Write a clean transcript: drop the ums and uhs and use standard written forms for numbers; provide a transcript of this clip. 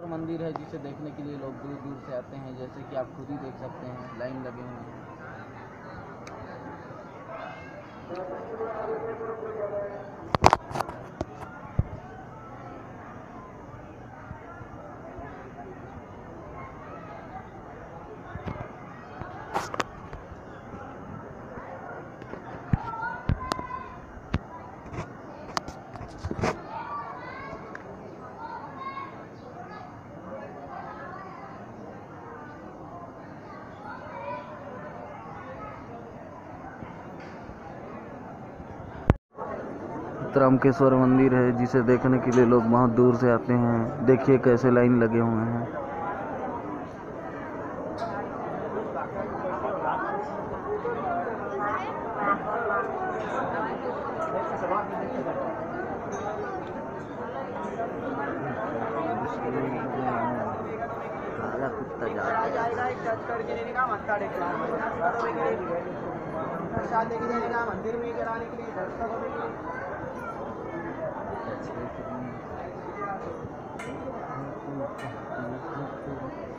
मंदिर है जिसे देखने के लिए लोग दूर दूर से आते हैं। जैसे कि आप खुद ही देख सकते हैं, लाइन लगे हुए हैं। त्रंबकेश्वर मंदिर है जिसे देखने के लिए लोग बहुत दूर से आते हैं। देखिए कैसे लाइन लगे हुए हैं। काला कुत्ता मंदिर में कराने के लिए जा